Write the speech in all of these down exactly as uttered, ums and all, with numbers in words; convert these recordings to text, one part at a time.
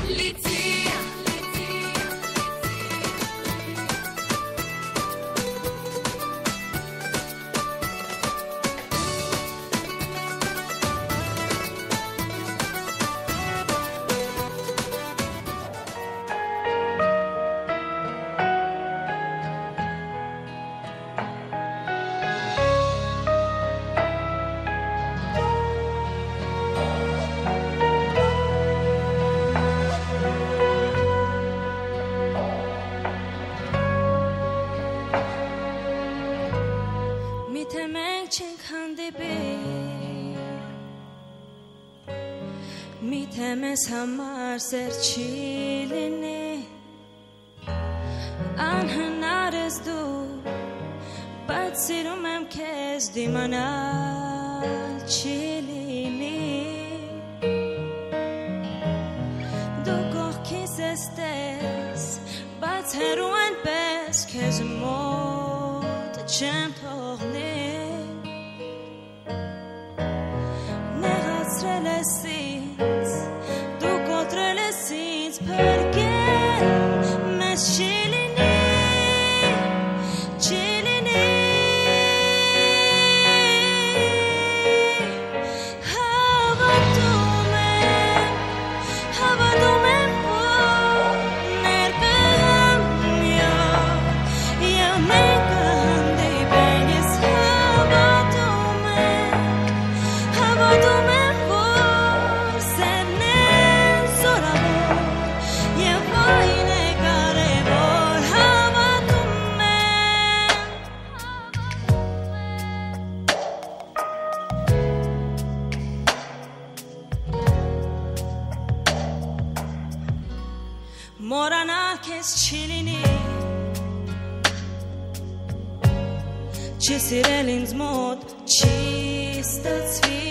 лети. Միթե մենք չենք հանդիպի, միթե մեզ համար սեր չի լինի, անհնար ես դու, բայց սիրում եմ քեզ դիմանալ չի լինի, դու կողքիս ես տես, բայց հեռու այնպես քեզ մոտ չեմ թողնի. Նեղացրել ես ինձ, դու կոտրել ես ինձ, փրկել մեզ չի լինի, չի լինի. Հավատում եմ, հավատում եմ, որ ներկայ եմ և մենք կհանդիպենք. Ես հավատում եմ, հավատում եմ, որ սերն է զորավոր և այն է կարևոր. Հավատում եմ, մոռանալ քեզ չի լինի, չսիրել ինձ մոտ չի ստացվի.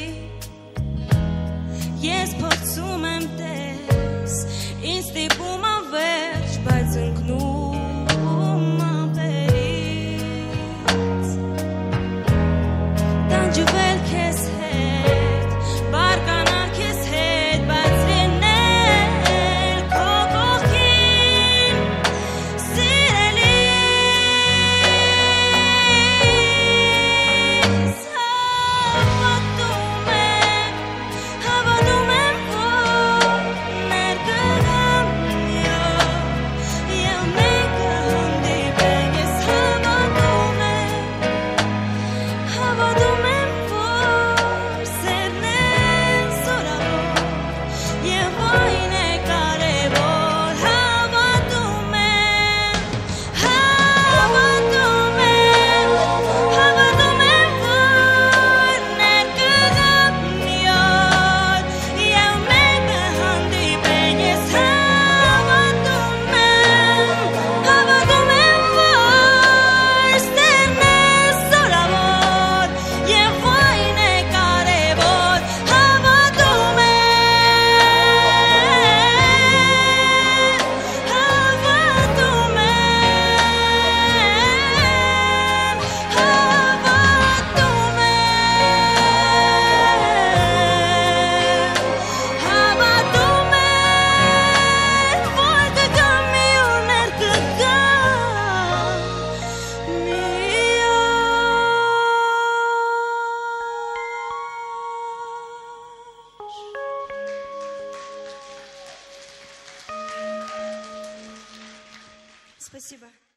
Ես փորձում եմ տես, ինձ ստիպում անվերջ, բայց ընկնում ամպերից. Տանջվել քեզ հետ, բարկանալ քեզ հետ, բայց լինել քո կողքին սիրելիս. Հավատում եմ, հավատում եմ, որ ներկայ եմ և մենք կհանդիպենք. Ես հավատում եմ, հավատում եմ, որ սերն է զորավոր և այն է կարևոր. Հավատում եմ, հավատում եմ, հավատում եմ, որ ներկայ եմ և մենք կհանդիպենք. Ես հավատում եմ, հավատում եմ, որ սերն է զորավոր և այն է կարևոր. Հավատում եմ, հավատում եմ, հավատում եմ, որ կգա մի օր, ներկա մի օր. Спасибо.